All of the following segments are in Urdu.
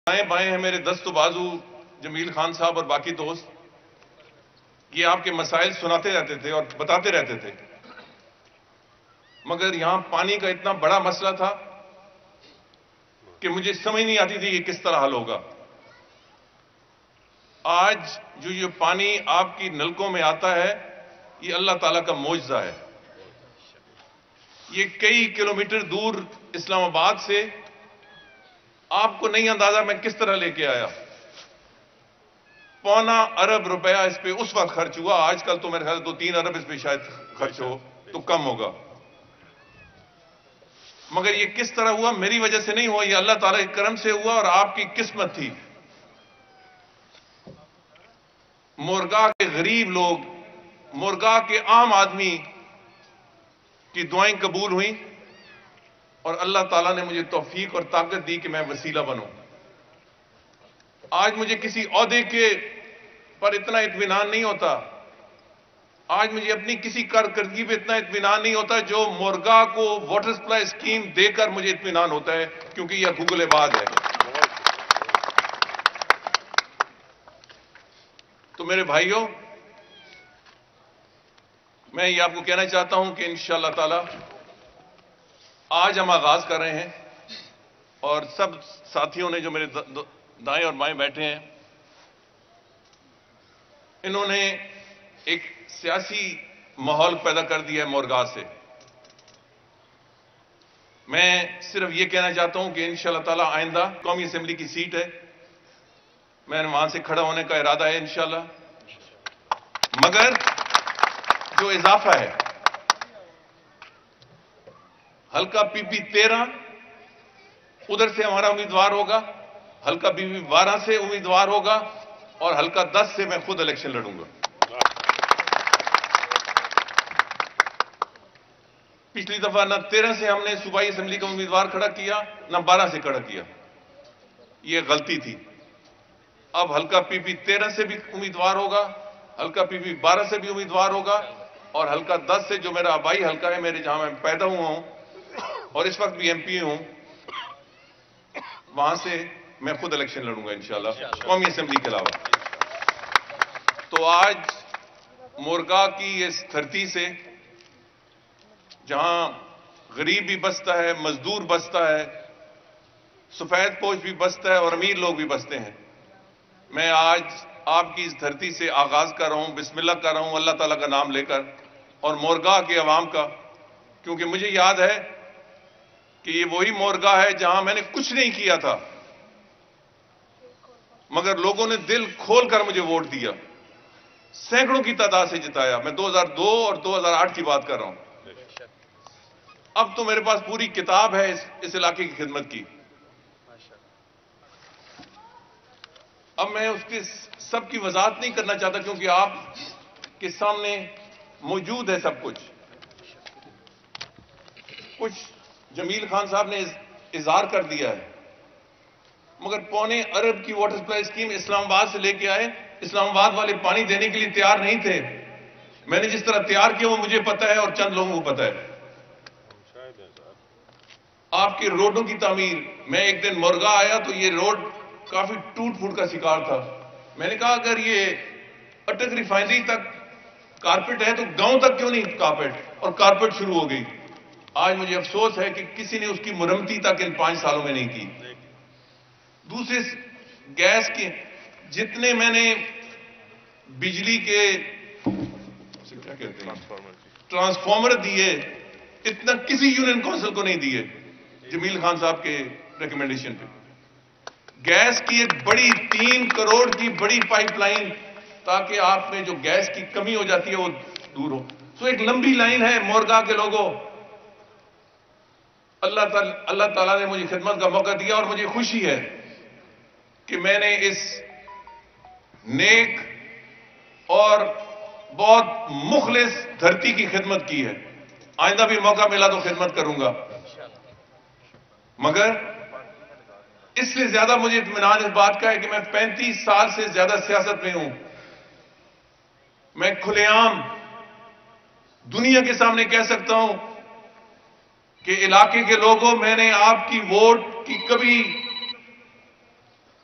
دائیں بائیں ہیں میرے دست و بازو جمیل خان صاحب اور باقی دوست، یہ آپ کے مسائل سناتے رہتے تھے اور بتاتے رہتے تھے، مگر یہاں پانی کا اتنا بڑا مسئلہ تھا کہ مجھے سمجھ نہیں آتی تھی یہ کس طرح حل ہوگا۔ آج جو یہ پانی آپ کی نلکوں میں آتا ہے، یہ اللہ تعالیٰ کا معجزہ ہے۔ یہ کئی کلومیٹر دور اسلام آباد سے آپ کو نہیں اندازہ میں کس طرح لے کے آیا۔ ₹1.25 ارب اس پہ اس وقت خرچ ہوا، آج کل تو میرے خیال 2-3 ارب اس پہ شاید خرچ ہو تو کم ہوگا، مگر یہ کس طرح ہوا؟ میری وجہ سے نہیں ہوا، یہ اللہ تعالیٰ کے کرم سے ہوا اور آپ کی قسمت تھی۔ مورگا کے غریب لوگ، مورگا کے عام آدمی کی دعائیں قبول ہوئیں اور اللہ تعالیٰ نے مجھے توفیق اور طاقت دی کہ میں وسیلہ بنوں۔ آج مجھے کسی عہدے کے پر اتنا اطمینان نہیں ہوتا، آج مجھے اپنی کسی کارکردگی پہ اتنا اطمینان نہیں ہوتا جو مورگا کو واٹر سپلائی اسکیم دے کر مجھے اطمینان ہوتا ہے، کیونکہ یہ حقوق العباد ہے۔ تو میرے بھائیوں، میں یہ آپ کو کہنا چاہتا ہوں کہ انشاءاللہ تعالی آج ہم آغاز کر رہے ہیں اور سب ساتھیوں نے جو میرے دائیں اور بائیں بیٹھے ہیں، انہوں نے ایک سیاسی ماحول پیدا کر دیا ہے مورگا سے۔ میں صرف یہ کہنا چاہتا ہوں کہ انشاءاللہ تعالی آئندہ قومی اسمبلی کی سیٹ ہے، میں وہاں سے کھڑا ہونے کا ارادہ ہے انشاءاللہ، مگر جو اضافہ ہے حلقہ پی پی 13 ادھر سے ہمارا امیدوار ہوگا، حلقہ پی پی 12 سے امیدوار ہوگا اور حلقہ 10 سے میں خود الیکشن لڑوں گا۔ پچھلی دفعہ نہ 13 سے ہم نے صوبائی اسمبلی کا امیدوار کھڑا کیا، نہ 12 سے کھڑا کیا، یہ غلطی تھی۔ اب حلقہ پی پی 13 سے بھی امیدوار ہوگا، حلقہ پی پی 12 سے بھی امیدوار ہوگا اور حلقہ 10 سے جو میرا آبائی حلقہ ہے، میرے جہاں میں پیدا ہوا ہوں اور اس وقت بھی ایم پی ہوں، وہاں سے میں خود الیکشن لڑوں گا انشاءاللہ قومی اسمبلی کے علاوہ۔ تو آج مورگا کی اس دھرتی سے، جہاں غریب بھی بستا ہے، مزدور بستا ہے، سفید پوش بھی بستا ہے اور امیر لوگ بھی بستے ہیں، میں آج آپ کی اس دھرتی سے آغاز کر رہا ہوں، بسم اللہ کر رہا ہوں اللہ تعالیٰ کا نام لے کر اور مورگا کے عوام کا، کیونکہ مجھے یاد ہے کہ یہ وہی مورگا ہے جہاں میں نے کچھ نہیں کیا تھا، مگر لوگوں نے دل کھول کر مجھے ووٹ دیا، سینکڑوں کی تعداد سے جتایا۔ میں 2002 اور 2008 کی بات کر رہا ہوں۔ اب تو میرے پاس پوری کتاب ہے اس علاقے کی خدمت کی۔ اب میں اس کے سب کی وضاحت نہیں کرنا چاہتا کیونکہ آپ کے سامنے موجود ہے سب کچھ۔ کچھ جمیل خان صاحب نے اظہار کر دیا ہے، مگر ₹1.25 ارب کی واٹر سپلائی اسکیم اسلام آباد سے لے کے آئے، اسلام آباد والے پانی دینے کے لیے تیار نہیں تھے۔ میں نے جس طرح تیار کیا وہ مجھے پتا ہے اور چند لوگوں کو پتا ہے۔ آپ کی روڈوں کی تعمیر، میں ایک دن مورگا آیا تو یہ روڈ کافی ٹوٹ پھوٹ کا شکار تھا، میں نے کہا اگر یہ اٹک ریفائنری تک کارپیٹ ہے تو گاؤں تک کیوں نہیں کارپیٹ، اور کارپیٹ شروع ہو گئی۔ آج مجھے افسوس ہے کہ کسی نے اس کی مرمتی تک ان 5 سالوں میں نہیں کی۔ دوسرے گیس کے جتنے میں نے بجلی کے کیا کہتے ہیں ٹرانسفارمر دیے، اتنا کسی یونین کونسل کو نہیں دیے جمیل خان صاحب کے ریکمنڈیشن پہ۔ گیس کی ایک بڑی 3 کروڑ کی بڑی پائپ لائن تاکہ آپ میں جو گیس کی کمی ہو جاتی ہے وہ دور ہو۔ سو ایک لمبی لائن ہے مورگا کے لوگوں۔ اللہ تعالیٰ نے مجھے خدمت کا موقع دیا اور مجھے خوشی ہے کہ میں نے اس نیک اور بہت مخلص دھرتی کی خدمت کی ہے۔ آئندہ بھی موقع ملا تو خدمت کروں گا، مگر اس سے زیادہ مجھے اطمینان اس بات کا ہے کہ میں 35 سال سے زیادہ سیاست میں ہوں۔ میں کھلے عام دنیا کے سامنے کہہ سکتا ہوں کہ علاقے کے لوگوں، میں نے آپ کی ووٹ کی کبھی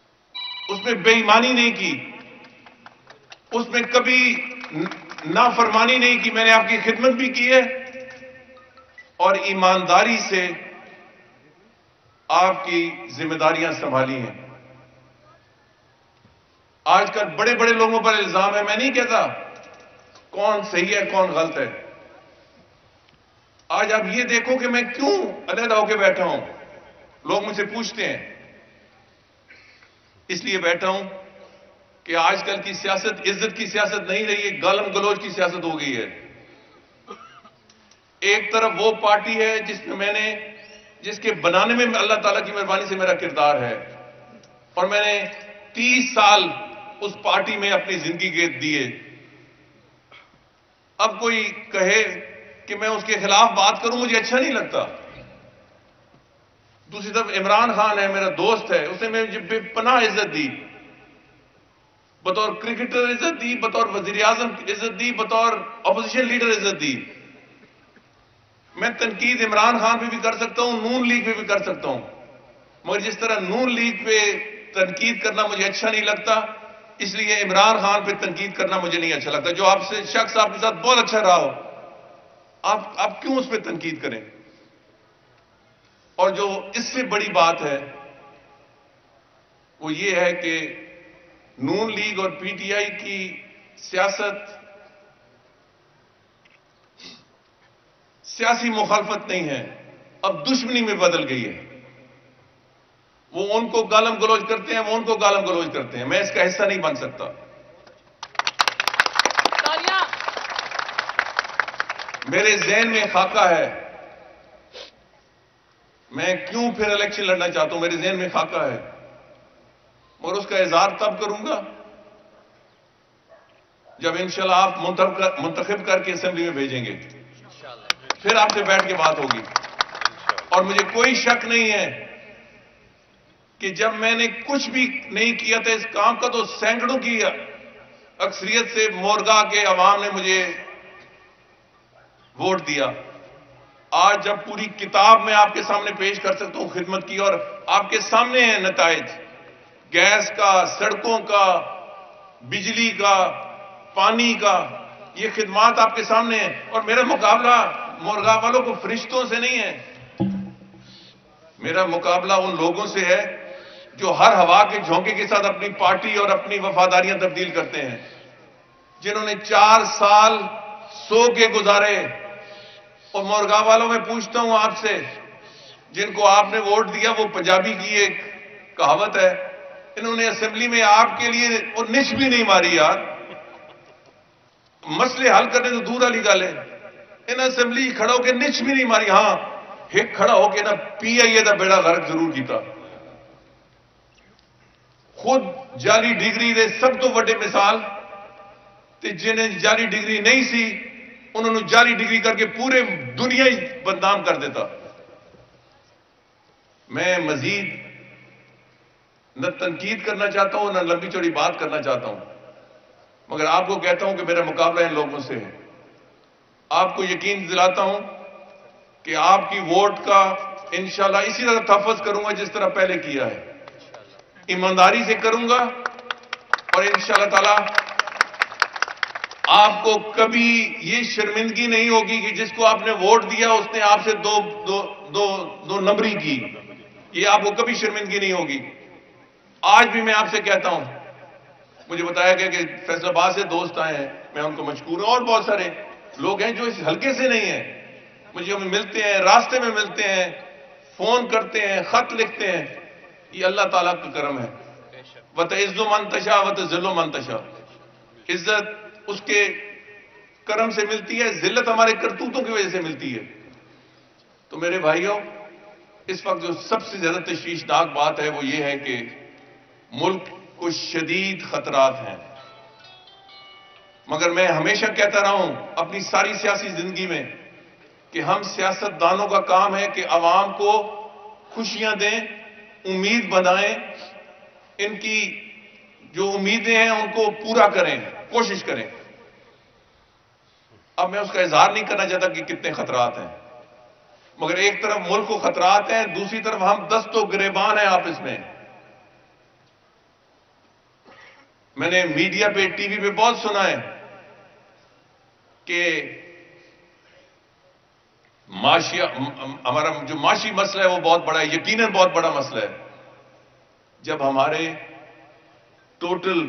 میں بے ایمانی نہیں کی، اس میں کبھی نافرمانی نہیں کی. میں نے آپ کی خدمت بھی کی ہے اور ایمانداری سے آپ کی ذمہ داریاں سنبھالی ہیں. آج کل بڑے بڑے لوگوں پر الزام ہے، میں نہیں کہتا کون صحیح ہے کون غلط ہے. آج آپ یہ دیکھو کہ میں کیوں علیحدہ ہو کے بیٹھا ہوں. لوگ مجھ سے پوچھتے ہیں، اس لیے بیٹھا ہوں کہ آج کل کی سیاست عزت کی سیاست نہیں رہی ہے، گالم گلوچ کی سیاست ہو گئی ہے. ایک طرف وہ پارٹی ہے جس کے بنانے میں اللہ تعالیٰ کی مہربانی سے میرا کردار ہے، اور میں نے 30 سال اس پارٹی میں اپنی زندگی کے دیے. اب کوئی کہے کہ میں اس کے خلاف بات کروں، مجھے اچھا نہیں لگتا. دوسری طرف عمران خان ہے، میرا دوست ہے، اس نے مجھے بے پناہ عزت دی، بطور کرکٹر عزت دی، بطور وزیر اعظم عزت دی، بطور اپوزیشن لیڈر عزت دی. میں تنقید عمران خان پہ بھی کر سکتا ہوں، نون لیگ پہ بھی کر سکتا ہوں، مگر جس طرح نون لیگ پہ تنقید کرنا مجھے اچھا نہیں لگتا، اس لیے عمران خان پہ تنقید کرنا مجھے نہیں اچھا لگتا. جو آپ سے شخص آپ کے ساتھ بہت اچھا رہا ہو، آپ کیوں اس پہ تنقید کریں؟ اور جو اس سے بڑی بات ہے وہ یہ ہے کہ نون لیگ اور پی ٹی آئی کی سیاست سیاسی مخالفت نہیں ہے، اب دشمنی میں بدل گئی ہے. وہ ان کو گالم گلوچ کرتے ہیں، وہ ان کو گالم گلوچ کرتے ہیں. میں اس کا حصہ نہیں بن سکتا. میرے ذہن میں خاکہ ہے، میں کیوں پھر الیکشن لڑنا چاہتا ہوں، میرے ذہن میں خاکہ ہے، مگر اس کا اظہار تب کروں گا جب انشاءاللہ آپ منتخب کر کے اسمبلی میں بھیجیں گے، پھر آپ سے بیٹھ کے بات ہوگی. اور مجھے کوئی شک نہیں ہے کہ جب میں نے کچھ بھی نہیں کیا تھا اس کام کا، تو سینکڑوں کی اکثریت سے مورگا کے عوام نے مجھے ووٹ دیا. آج جب پوری کتاب میں آپ کے سامنے پیش کر سکتا ہوں خدمت کی، اور آپ کے سامنے ہیں نتائج، گیس کا، سڑکوں کا، بجلی کا، پانی کا، یہ خدمات آپ کے سامنے ہیں. اور میرا مقابلہ مورگا والوں کو فرشتوں سے نہیں ہے، میرا مقابلہ ان لوگوں سے ہے جو ہر ہوا کے جھونکے کے ساتھ اپنی پارٹی اور اپنی وفاداریاں تبدیل کرتے ہیں، جنہوں نے 4 سال سو کے گزارے. اور مورگا والوں میں پوچھتا ہوں آپ سے، جن کو آپ نے ووٹ دیا، وہ پنجابی کی ایک کہاوت ہے، انہوں نے اسمبلی میں آپ کے لیے وہ نچ بھی نہیں ماری. یار مسئلے حل کرنے تو دور والی گل ہے، ان اسمبلی کھڑا ہو کے نچ بھی نہیں ماری. ہاں ایک کھڑا ہو کے نا پی آئی اے دا بیڑا غرق ضرور کیتا. خود جعلی ڈگری دے سب تو وڈے مثال تے جنہیں جعلی ڈگری نہیں سی، انہوں نے جعلی ڈگری کر کے پورے دنیا ہی بدنام کر دیتا. میں مزید نہ تنقید کرنا چاہتا ہوں، نہ لمبی چوڑی بات کرنا چاہتا ہوں، مگر آپ کو کہتا ہوں کہ میرا مقابلہ ان لوگوں سے ہے. آپ کو یقین دلاتا ہوں کہ آپ کی ووٹ کا انشاءاللہ اسی طرح تحفظ کروں گا جس طرح پہلے کیا ہے، ایمانداری سے کروں گا. اور انشاءاللہ تعالی آپ کو کبھی یہ شرمندگی نہیں ہوگی کہ جس کو آپ نے ووٹ دیا اس نے آپ سے دو نمبری کی. یہ آپ کو کبھی شرمندگی نہیں ہوگی. آج بھی میں آپ سے کہتا ہوں، مجھے بتایا گیا کہ فیصل آباد سے دوست آئے ہیں، میں ان کو مشکور ہوں، اور بہت سارے لوگ ہیں جو اس حلقے سے نہیں ہیں، مجھے ہمیں ملتے ہیں، راستے میں ملتے ہیں، فون کرتے ہیں، خط لکھتے ہیں. یہ اللہ تعالیٰ کا کرم ہے. وَتَعِزُّ مَن تَشَاءُ وَتُذِلُّ مَن تَشَاءُ. عزت اس کے کرم سے ملتی ہے، ذلت ہمارے کرتوتوں کی وجہ سے ملتی ہے. تو میرے بھائیوں، اس وقت جو سب سے زیادہ تشویشناک بات ہے وہ یہ ہے کہ ملک کو شدید خطرات ہیں. مگر میں ہمیشہ کہتا رہا ہوں اپنی ساری سیاسی زندگی میں کہ ہم سیاستدانوں کا کام ہے کہ عوام کو خوشیاں دیں، امید بنائیں، ان کی جو امیدیں ہیں ان کو پورا کریں، کوشش کریں. اب میں اس کا اظہار نہیں کرنا چاہتا کہ کتنے خطرات ہیں، مگر ایک طرف ملک کو خطرات ہیں، دوسری طرف ہم دست و گریبان ہیں آپس میں. میں نے میڈیا پہ ٹی وی پہ بہت سنا ہے کہ ہمارا جو معاشی مسئلہ ہے وہ بہت بڑا ہے، یقیناً بہت بڑا مسئلہ ہے۔ جب ہمارے ٹوٹل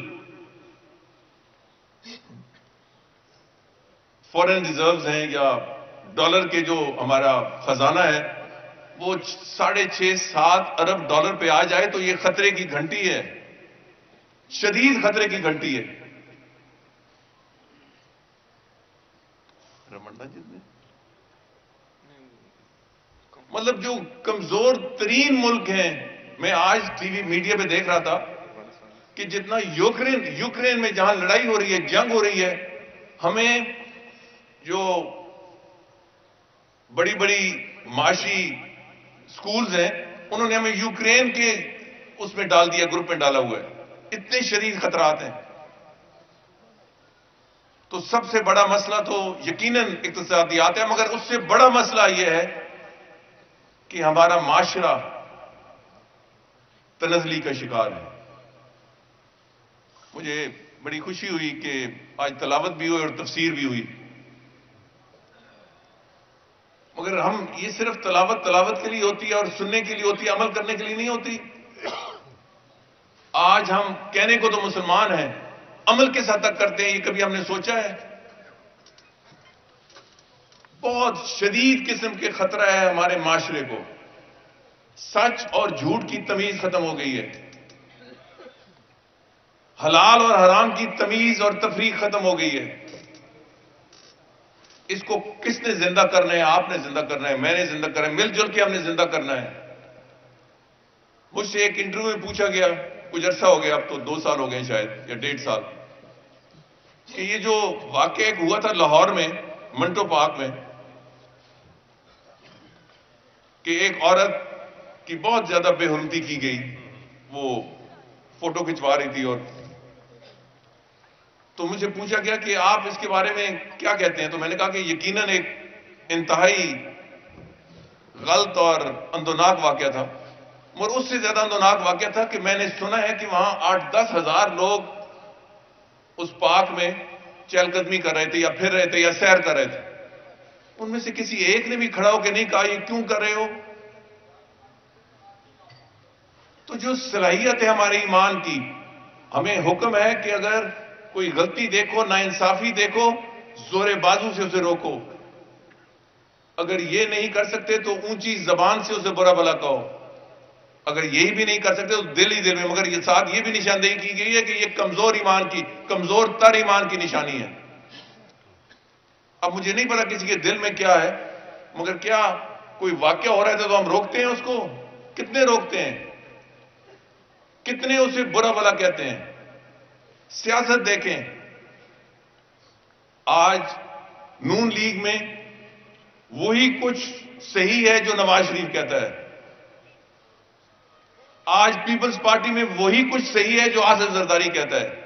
فورن ریزروز ہیں یا ڈالر کے جو ہمارا خزانہ ہے وہ 6.5-7 ارب ڈالر پہ آ جائے تو یہ خطرے کی گھنٹی ہے، شدید خطرے کی گھنٹی ہے۔ رمنڈا جی نے مطلب جو کمزور ترین ملک ہیں، میں آج ٹی وی میڈیا پہ دیکھ رہا تھا کہ جتنا یوکرین میں جہاں لڑائی ہو رہی ہے، جنگ ہو رہی ہے، ہمیں جو بڑی بڑی معاشی سکولز ہیں انہوں نے ہمیں یوکرین کے اس میں ڈال دیا، گروپ میں ڈالا ہوا ہے۔ اتنے شدید خطرات ہیں۔ تو سب سے بڑا مسئلہ تو یقیناً اقتصادیات ہے، مگر اس سے بڑا مسئلہ یہ ہے کہ ہمارا معاشرہ تنزلی کا شکار ہے۔ مجھے بڑی خوشی ہوئی کہ آج تلاوت بھی ہوئی اور تفسیر بھی ہوئی، مگر ہم یہ صرف تلاوت کے لیے ہوتی ہے اور سننے کے لیے ہوتی ہے، عمل کرنے کے لیے نہیں ہوتی۔ آج ہم کہنے کو تو مسلمان ہیں، عمل کس حد تک کرتے ہیں یہ کبھی ہم نے سوچا ہے؟ بہت شدید قسم کے خطرہ ہے ہمارے معاشرے کو۔ سچ اور جھوٹ کی تمیز ختم ہو گئی ہے، حلال اور حرام کی تمیز اور تفریق ختم ہو گئی ہے۔ اس کو کس نے زندہ کرنا ہے؟ آپ نے زندہ کرنا ہے، میں نے زندہ کرنا ہے، مل جل کے ہم نے زندہ کرنا ہے۔ مجھ سے ایک انٹرویو میں پوچھا گیا، کچھ عرصہ ہو گیا، اب تو 2 سال ہو گئے شاید یا 1.5 سال، کہ یہ جو واقعہ ایک ہوا تھا لاہور میں منٹو پارک میں، کہ ایک عورت کی بہت زیادہ بے حرمتی کی گئی، وہ فوٹو کھنچوا رہی تھی، اور تو مجھے پوچھا گیا کہ آپ اس کے بارے میں کیا کہتے ہیں؟ تو میں نے کہا کہ یقیناً ایک انتہائی غلط اور اندوناک واقعہ تھا، مگر اس سے زیادہ اندوناک واقعہ تھا کہ میں نے سنا ہے کہ وہاں 8-10 ہزار لوگ اس پارک میں چہل قدمی کر رہے تھے یا پھر رہے تھے یا سیر کر رہے تھے، ان میں سے کسی ایک نے بھی کھڑا ہو کے نہیں کہا یہ کیوں کر رہے ہو؟ تو جو صلاحیت ہے ہمارے ایمان کی، ہمیں حکم ہے کہ اگر کوئی غلطی دیکھو، ناانصافی دیکھو، زور بازو سے اسے روکو، اگر یہ نہیں کر سکتے تو اونچی زبان سے اسے برا بھلا کہو، اگر یہی بھی نہیں کر سکتے تو دل ہی دل میں، مگر یہ ساتھ یہ بھی نشاندہی کی گئی ہے کہ یہ کمزور تر ایمان کی نشانی ہے۔ اب مجھے نہیں پتا کسی کے دل میں کیا ہے، مگر کیا کوئی واقعہ ہو رہا ہے تو ہم روکتے ہیں اس کو؟ کتنے روکتے ہیں؟ کتنے اسے برا بھلا کہتے ہیں؟ سیاست دیکھیں، آج نون لیگ میں وہی کچھ صحیح ہے جو نواز شریف کہتا ہے، آج پیپلز پارٹی میں وہی کچھ صحیح ہے جو آصف زرداری کہتا ہے،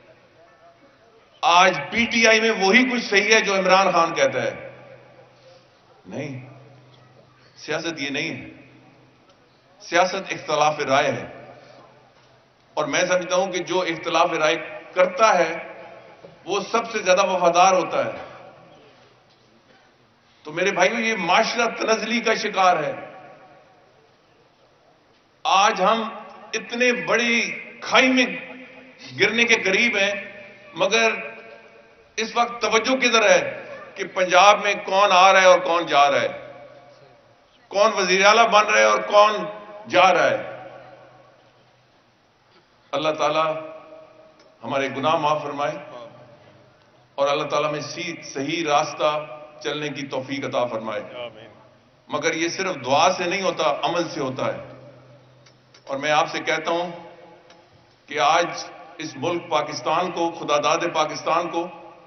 آج پی ٹی آئی میں وہی کچھ صحیح ہے جو عمران خان کہتا ہے۔ نہیں، سیاست یہ نہیں ہے، سیاست اختلاف رائے ہے، اور میں سمجھتا ہوں کہ جو اختلاف رائے کرتا ہے وہ سب سے زیادہ وفادار ہوتا ہے۔ تو میرے بھائیو، یہ معاشرہ تنزلی کا شکار ہے۔ آج ہم اتنے بڑی کھائی میں گرنے کے قریب ہیں، مگر اس وقت توجہ کدھر ہے کہ پنجاب میں کون آ رہا ہے اور کون جا رہا ہے، کون وزیر اعلیٰ بن رہا ہے اور کون جا رہا ہے۔ اللہ تعالیٰ ہمارے گناہ معاف فرمائے اور اللہ تعالیٰ میں صحیح راستہ چلنے کی توفیق عطا فرمائے۔ مگر یہ صرف دعا سے نہیں ہوتا، عمل سے ہوتا ہے۔ اور میں آپ سے کہتا ہوں کہ آج اس ملک پاکستان کو، خدا داد پاکستان کو،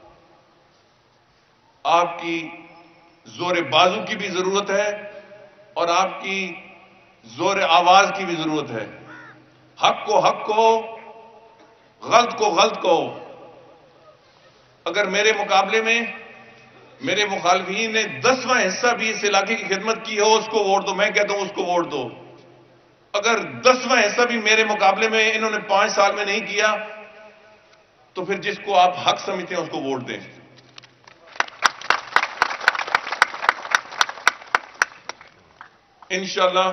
آپ کی زور بازو کی بھی ضرورت ہے اور آپ کی زور آواز کی بھی ضرورت ہے۔ حق کو حق کو، غلط کو غلط کو۔ اگر میرے مقابلے میں میرے مخالفین نے 10واں حصہ بھی اس علاقے کی خدمت کی ہو، اس کو ووٹ دو، میں کہتا ہوں اس کو ووٹ دو۔ اگر 10واں حصہ بھی میرے مقابلے میں انہوں نے 5 سال میں نہیں کیا تو پھر جس کو آپ حق سمجھتے ہیں اس کو ووٹ دیں. انشاءاللہ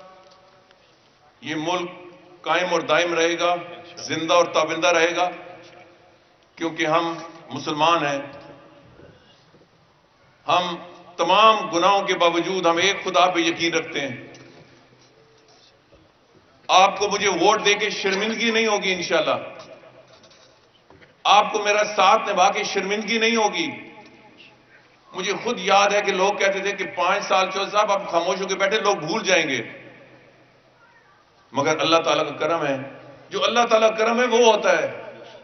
یہ ملک قائم اور دائم رہے گا, زندہ اور تابندہ رہے گا, کیونکہ ہم مسلمان ہیں. ہم تمام گناہوں کے باوجود ہم ایک خدا پہ یقین رکھتے ہیں. آپ کو مجھے ووٹ دے کے شرمندگی نہیں ہوگی انشاءاللہ. آپ کو میرا ساتھ نبھا کے شرمندگی نہیں ہوگی. مجھے خود یاد ہے کہ لوگ کہتے تھے کہ 5 سال چودھری صاحب آپ خاموش ہو کے بیٹھے, لوگ بھول جائیں گے. مگر اللہ تعالیٰ کا کرم ہے, جو اللہ تعالیٰ کا کرم ہے وہ ہوتا ہے.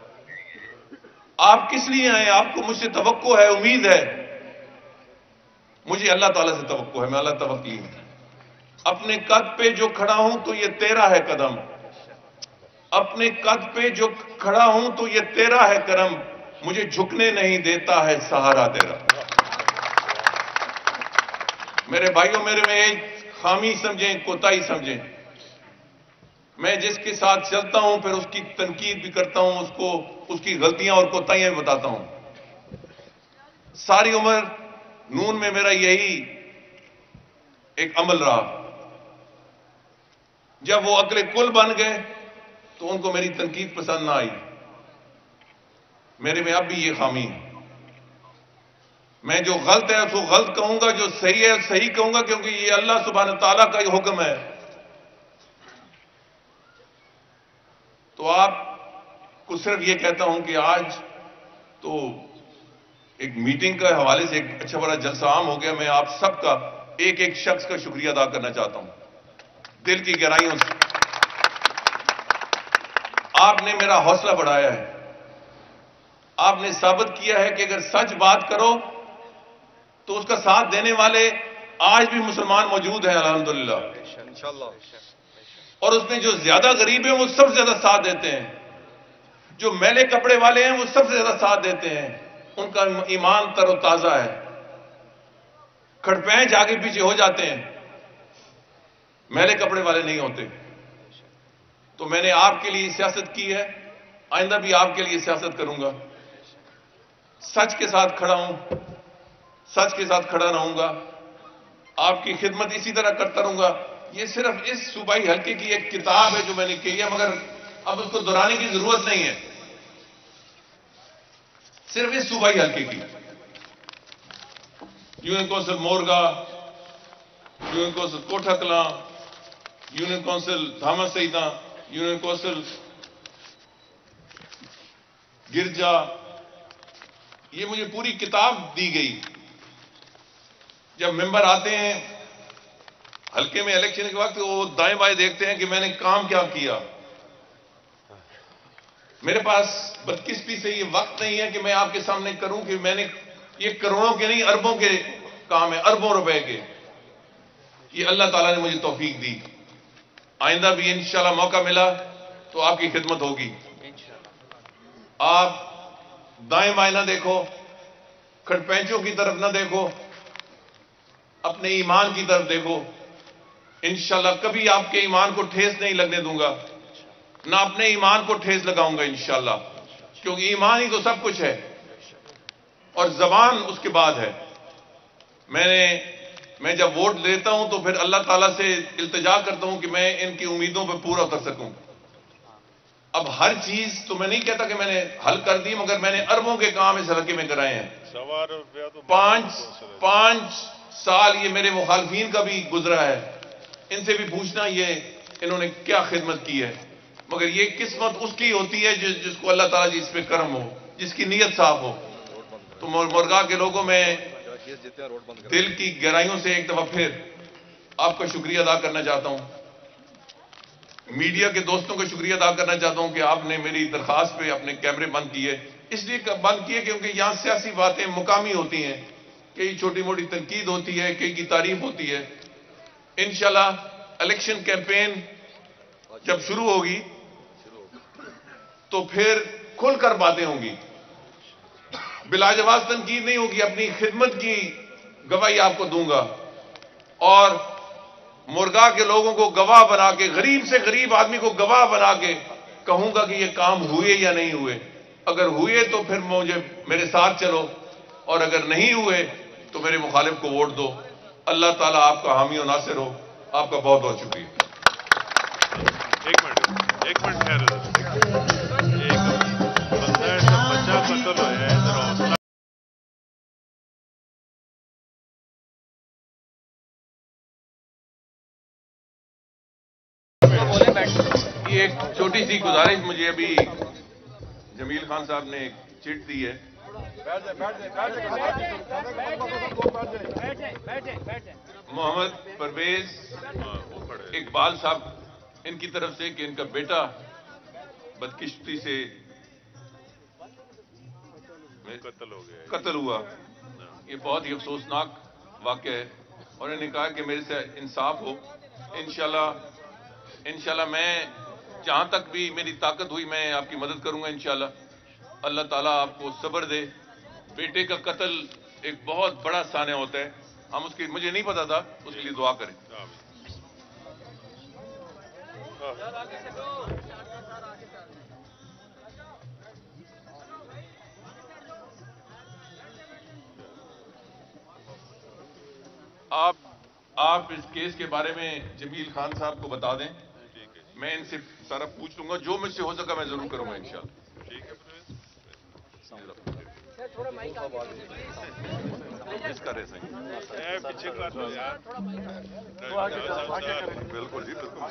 آپ کس لیے آئے؟ آپ کو مجھ سے توقع ہے, امید ہے. مجھے اللہ تعالیٰ سے توقع ہے, میں اللہ توکلی ہوں. اپنے قد پہ جو کھڑا ہوں تو یہ تیرا ہے قدم. اپنے قد پہ جو کھڑا ہوں تو یہ تیرا ہے کرم. مجھے جھکنے نہیں دیتا ہے سہارا تیرا. میرے بھائیوں, میرے میں ایک خامی سمجھیں, کوتاہی سمجھیں. میں جس کے ساتھ چلتا ہوں پھر اس کی تنقید بھی کرتا ہوں, اس کی غلطیاں اور کوتاہیاں بھی بتاتا ہوں. ساری عمر نون میں میرا یہی ایک عمل رہا. جب وہ عقل کل بن گئے تو ان کو میری تنقید پسند نہ آئی. میرے میں اب بھی یہ خامی ہے. میں جو غلط ہے اس کو غلط کہوں گا, جو صحیح ہے صحیح کہوں گا, کیونکہ یہ اللہ سبحانہ تعالیٰ کا ہی حکم ہے. تو آپ کو صرف یہ کہتا ہوں کہ آج تو ایک میٹنگ کے حوالے سے ایک اچھا بڑا جلسہ عام ہو گیا. میں آپ سب کا ایک ایک شخص کا شکریہ ادا کرنا چاہتا ہوں دل کی گہرائیوں سے. آپ نے میرا حوصلہ بڑھایا ہے. آپ نے ثابت کیا ہے کہ اگر سچ بات کرو تو اس کا ساتھ دینے والے آج بھی مسلمان موجود ہیں الحمدللہ. اور اس میں جو زیادہ غریب ہیں وہ سب سے زیادہ ساتھ دیتے ہیں. جو میلے کپڑے والے ہیں وہ سب سے زیادہ ساتھ دیتے ہیں. ان کا ایمان تر و تازہ ہے. کھڑپینچ آگے پیچھے ہو جاتے ہیں, میلے کپڑے والے نہیں ہوتے. تو میں نے آپ کے لیے سیاست کی ہے, آئندہ بھی آپ کے لیے سیاست کروں گا. سچ کے ساتھ کھڑا ہوں, سچ کے ساتھ کھڑا رہوں گا. آپ کی خدمت اسی طرح کرتا رہوں گا. یہ صرف اس صوبائی حلقے کی ایک کتاب ہے جو میں نے کی ہے, مگر اب اس کو دہرانے کی ضرورت نہیں ہے. صرف اس صوبائی حلقے کی. Union council Morga, union council Kotha Kalan, union council Dhama Syedan, union council Garja, یہ مجھے پوری کتاب دی گئی. جب ممبر آتے ہیں حلقے میں الیکشن کے وقت وہ دائیں بائیں دیکھتے ہیں کہ میں نے کام کیا کیا. میرے پاس بدقسمتی سے یہ وقت نہیں ہے کہ میں آپ کے سامنے کروں کہ میں نے یہ کروڑوں کے نہیں اربوں کے کام ہے, اربوں روپے کے. یہ اللہ تعالیٰ نے مجھے توفیق دی. آئندہ بھی انشاءاللہ موقع ملا تو آپ کی خدمت ہوگی. آپ دائیں بائیں نہ دیکھو, کھڑپینچوں کی طرف نہ دیکھو, اپنے ایمان کی طرف دیکھو. انشاءاللہ کبھی آپ کے ایمان کو ٹھیس نہیں لگنے دوں گا, نہ اپنے ایمان کو ٹھیس لگاؤں گا انشاءاللہ, کیونکہ ایمان ہی تو سب کچھ ہے اور زبان اس کے بعد ہے. میں جب ووٹ لیتا ہوں تو پھر اللہ تعالیٰ سے التجا کرتا ہوں کہ میں ان کی امیدوں پہ پورا کر سکوں. اب ہر چیز تو میں نہیں کہتا کہ میں نے حل کر دی, مگر میں نے اربوں کے کام اس حلقے میں کرائے ہیں. 5 سال یہ میرے مخالفین کا بھی گزرا ہے, ان سے بھی پوچھنا یہ انہوں نے کیا خدمت کی ہے. مگر یہ قسمت اس کی ہوتی ہے جس کو اللہ تعالیٰ جس پہ کرم ہو, جس کی نیت صاف ہو. تو مرگا کے لوگوں میں دل کی گہرائیوں سے ایک دفعہ پھر آپ کا شکریہ ادا کرنا چاہتا ہوں. میڈیا کے دوستوں کا شکریہ ادا کرنا چاہتا ہوں کہ آپ نے میری درخواست پہ اپنے کیمرے بند کیے. اس لیے بند کیے کیونکہ یہاں سیاسی باتیں مقامی ہوتی ہیں, کئی چھوٹی موٹی تنقید ہوتی ہے, کئی کی تعریف ہوتی ہے. انشاءاللہ الیکشن کیمپین جب شروع ہوگی تو پھر کھل کر باتیں ہوں گی, بلا جواز تنقید نہیں ہوگی. اپنی خدمت کی گواہی آپ کو دوں گا اور مرگا کے لوگوں کو گواہ بنا کے, غریب سے غریب آدمی کو گواہ بنا کے کہوں گا کہ یہ کام ہوئے یا نہیں ہوئے. اگر ہوئے تو پھر مجھے میرے ساتھ چلو، اور اگر نہیں ہوئے تو میرے مخالف کو ووٹ دو۔ اللہ تعالیٰ آپ کا حامی و ناصر ہو۔ آپ کا بہت بہت شکریہ۔ ایک منٹ خیر ایک بندہ ایسا بچہ قتل ہوا ہے ذرا یہ ایک چھوٹی سی گزارش، مجھے ابھی جمیل خان صاحب نے ایک چٹ دی ہے۔ محمد پرویز اقبال صاحب ان کی طرف سے کہ ان کا بیٹا بدقسمتی سے قتل ہوا، یہ بہت ہی افسوسناک واقعہ ہے، اور انہوں نے کہا کہ میرے سے انصاف ہو۔ انشاءاللہ میں جہاں تک بھی میری طاقت ہوئی میں آپ کی مدد کروں گا انشاءاللہ۔ اللہ تعالیٰ آپ کو صبر دے۔ بیٹے کا قتل ایک بہت بڑا سانحہ ہوتا ہے، ہم اس کی، مجھے نہیں پتا تھا، اس کے لیے دعا کریں۔ آپ اس کیس کے بارے میں جمیل خان صاحب کو بتا دیں، میں ان سے سارا پوچھ لوں گا، جو مجھ سے ہو سکا میں ضرور کروں گا انشاءاللہ۔ اس کا رہ سکیں پیچھے کر دو یار۔ بالکل جی، بالکل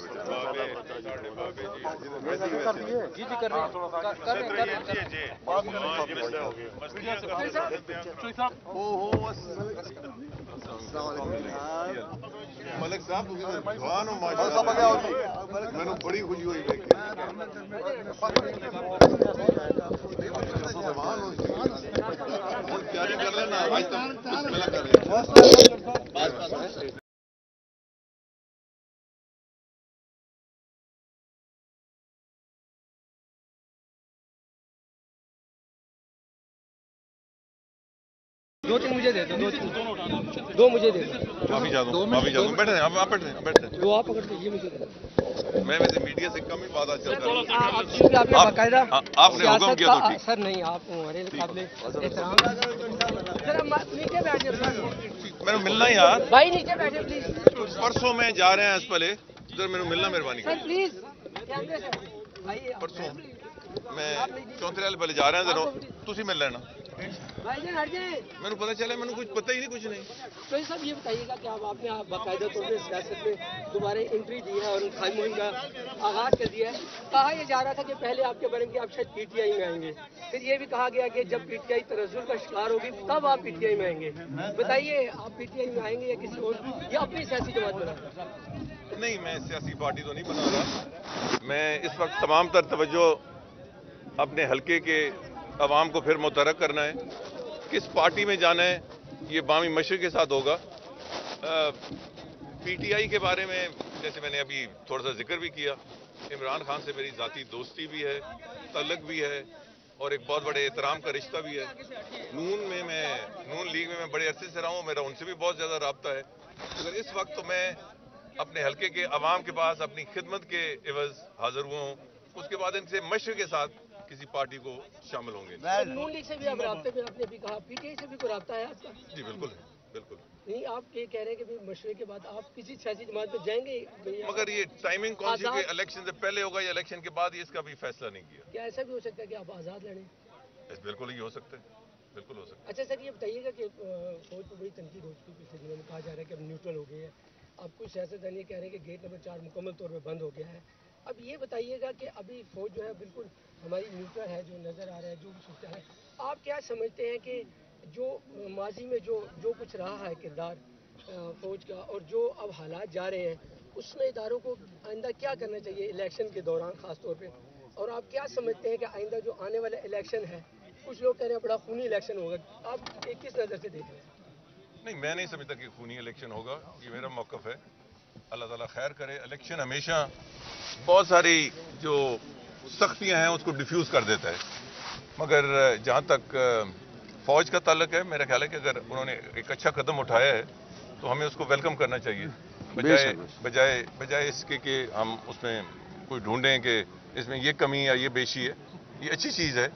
ملک صاحب جوان ہو میں نے بڑی خوشی ہوئی تیاری کر لینا آج تک کر رہے دو تین مجھے دے دو، دو مجھے دے دو۔ معافی چاہتا ہوں، بیٹھے ہیں آپ بیٹھے ہیں۔ دو آپ پکڑ کے یہ مجھے دے دو۔ میں ویسے میڈیا سے کم ہی بات چل رہا ہوں۔ چونکہ آپ نے باقاعدہ آپ نے حکم کیا تو ٹھیک۔ سر نہیں، آپ ہمارے قابل احترام۔ سر نیچے بیٹھے میرے ملنا ہی یار، بھائی، نیچے بیٹھے پلیز پرسوں میں جا رہے ہیں اس پلے ادھر، میرے ملنا مہربانی سر پلیز۔ پرسوں میں چوتھے پہلے جا رہے ہیں ذرا تھی مل لینا۔ بھائی جان ہٹ جائیں۔ میں نے پتا چلا، میں نے کچھ پتہ ہی نہیں، کچھ نہیں۔ تو صاحب یہ بتائیے گا کہ آپ نے باقاعدہ طور پہ سیاست میں دوبارہ انٹری دی ہے اور خالی مہم کا آغاز کر دیا ہے۔ کہا یہ جا رہا تھا کہ پہلے آپ کے بارے میں آپ شاید پی ٹی آئی میں آئیں گے، پھر یہ بھی کہا گیا کہ جب پی ٹی آئی تنزل کا شکار ہوگی تب آپ پی ٹی آئی میں آئیں گے۔ بتائیے آپ پی ٹی آئی میں آئیں گے یا کسی اور، یا اپنی سیاسی جماعت میں؟ نہیں، میں سیاسی پارٹی تو نہیں بنا رہا۔ میں اس وقت تمام تر توجہ اپنے حلقے کے عوام کو پھر متحرک کرنا ہے، کس پارٹی میں جانا ہے یہ بامی مشرق کے ساتھ ہوگا۔ پی ٹی آئی کے بارے میں جیسے میں نے ابھی تھوڑا سا ذکر بھی کیا، عمران خان سے میری ذاتی دوستی بھی ہے، تعلق بھی ہے، اور ایک بہت بڑے احترام کا رشتہ بھی ہے۔ نون لیگ میں بڑے عرصے سے رہا ہوں، میرا ان سے بھی بہت زیادہ رابطہ ہے۔ اگر اس وقت تو میں اپنے حلقے کے عوام کے پاس اپنی خدمت کے عوض حاضر ہوا ہوں، اس کے بعد ان سے مشورے کے ساتھ کسی پارٹی کو شامل ہوں گے۔ نون لیگ سے بھی آپ رابطے میں، آپ نے بھی کہا پی ٹی آئی سے بھی کوئی رابطہ ہے آپ کا؟ جی بالکل بالکل۔ نہیں، آپ یہ کہہ رہے ہیں کہ مشورے کے بعد آپ کسی سیاسی جماعت میں جائیں گے؟ مگر یہ ٹائمنگ کون سی کہ الیکشن سے پہلے ہوگا یا الیکشن کے بعد، اس کا بھی فیصلہ نہیں کیا۔ کیا ایسا بھی ہو سکتا ہے کہ آپ آزاد لڑیں؟ بالکل ہی ہو سکتا ہے، بالکل ہو سکتا ہے۔ اچھا سر، یہ بتائیے گا کہ فوج پہ بڑی تنقید ہو چکی پچھلے دنوں میں، کہا جا رہا ہے کہ اب نیوٹرل ہو گئی ہے، اب کچھ سیاستدان یہ کہہ رہے ہیں کہ گیٹ نمبر 4 مکمل طور پہ بند ہو گیا ہے۔ اب یہ بتائیے گا کہ ابھی فوج جو ہے بالکل ہماری نیوٹرل ہے، جو نظر آ رہا ہے، جو بھی سوچتا ہے، آپ کیا سمجھتے ہیں کہ جو ماضی میں جو کچھ رہا ہے کردار فوج کا، اور جو اب حالات جا رہے ہیں، اس میں اداروں کو آئندہ کیا کرنا چاہیے الیکشن کے دوران خاص طور پہ؟ اور آپ کیا سمجھتے ہیں کہ آئندہ جو آنے والا الیکشن ہے، کچھ لوگ کہہ رہے ہیں بڑا خونی الیکشن ہوگا، آپ کس نظر سے دیکھ رہے ہیں؟ نہیں، میں نہیں سمجھتا کہ خونی الیکشن ہوگا، یہ میرا موقف ہے۔ اللہ تعالیٰ خیر کرے۔ الیکشن ہمیشہ بہت ساری جو سختیاں ہیں اس کو ڈیفیوز کر دیتا ہے، مگر جہاں تک فوج کا تعلق ہے، میرا خیال ہے کہ اگر انہوں نے ایک اچھا قدم اٹھایا ہے تو ہمیں اس کو ویلکم کرنا چاہیے، بجائے اس کے کہ ہم اس میں کوئی ڈھونڈیں کہ اس میں یہ کمی یا یہ بیشی ہے۔ یہ اچھی چیز ہے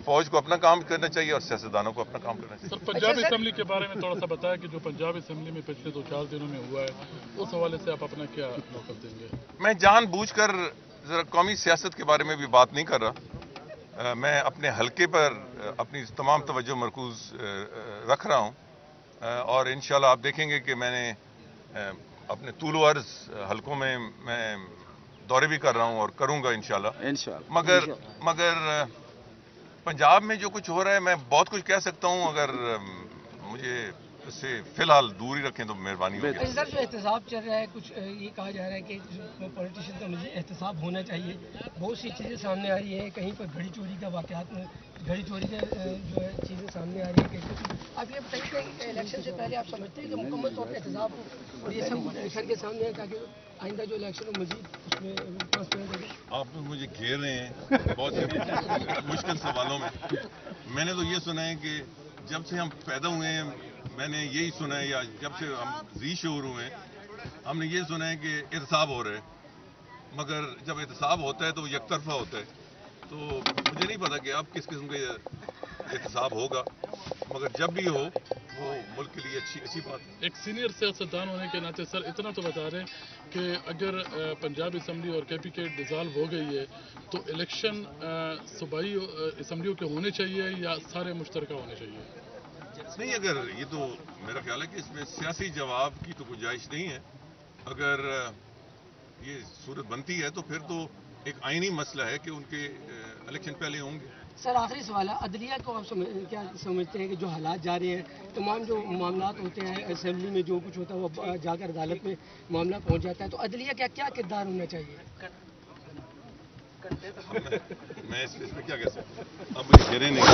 فوج کو اپنا کام کرنا چاہیے اور سیاستدانوں کو اپنا کام کرنا چاہیے. سر پنجاب اسمبلی کے بارے میں تھوڑا سا بتایا کہ جو پنجاب اسمبلی میں پچھلے 2-4 دنوں میں ہوا ہے اس حوالے سے آپ اپنا کیا موقف دیں گے؟ میں جان بوجھ کر ذرا قومی سیاست کے بارے میں بھی بات نہیں کر رہا. میں اپنے حلقے پر اپنی تمام توجہ مرکوز رکھ رہا ہوں اور انشاءاللہ آپ دیکھیں گے کہ میں نے اپنے طول و عرض حلقوں میں دورے بھی کر رہا ہوں اور کروں گا انشاءاللہ. مگر پنجاب میں جو کچھ ہو رہا ہے میں بہت کچھ کہہ سکتا ہوں، اگر مجھے اس سے فی الحال دور ہی رکھیں تو مہربانی ہوگی. سر جو احتساب چل رہا ہے کچھ یہ کہا جا رہا ہے کہ پولیٹیشین کا مجھے احتساب ہونا چاہیے. بہت سی چیزیں سامنے آ رہی ہیں، کہیں پر گھڑی چوری کا واقعات میں گھڑی چوری کا جو ہے چیزیں سامنے آ رہی ہیں. آپ یہ بتائیے کہ الیکشن سے پہلے آپ سمجھتے ہیں کہ مکمل طور پہ احتساب ہو اور یہ سب سر کے سامنے ہے تاکہ آئندہ جو الیکشن ہو مزید اس میں ٹرانسپیرنٹ ہو؟ آپ لوگ مجھے گھیر رہے ہیں بہت سے مشکل سوالوں میں. میں نے تو یہ سنا ہے کہ جب سے ہم پیدا ہوئے ہیں میں نے یہی سنا ہے، یا جب سے ہم ذی شعور ہوئے ہیں ہم نے یہ سنا ہے کہ احتساب ہو رہا ہے، مگر جب احتساب ہوتا ہے تو وہ یک طرفہ ہوتا ہے. تو مجھے نہیں پتا کہ اب کس قسم کا احتساب ہوگا، مگر جب بھی ہو وہ ملک کے لیے اچھی بات ہے. ایک سینئر سیاستدان ہونے کے ناطے سر اتنا تو بتا رہے ہیں کہ اگر پنجاب اسمبلی اور کے پی کے ڈیزالو ہو گئی ہے تو الیکشن صوبائی اسمبلیوں کے ہونے چاہیے یا سارے مشترکہ ہونے چاہیے؟ نہیں، اگر یہ تو میرا خیال ہے کہ اس میں سیاسی جواب کی تو گنجائش نہیں ہے. اگر یہ صورت بنتی ہے تو پھر تو ایک آئینی مسئلہ ہے کہ ان کے الیکشن پہلے ہوں گے. سر آخری سوال ہے، عدلیہ کو آپ کیا سمجھتے ہیں کہ جو حالات جا رہے ہیں، تمام جو معاملات ہوتے ہیں اسمبلی میں جو کچھ ہوتا ہے وہ جا کر عدالت میں معاملہ پہنچ جاتا ہے، تو عدلیہ کا کیا کردار ہونا چاہیے؟ میں اس پہ کیا کہہ سکتا ہوں، اب مجھے گھیرے نہیں.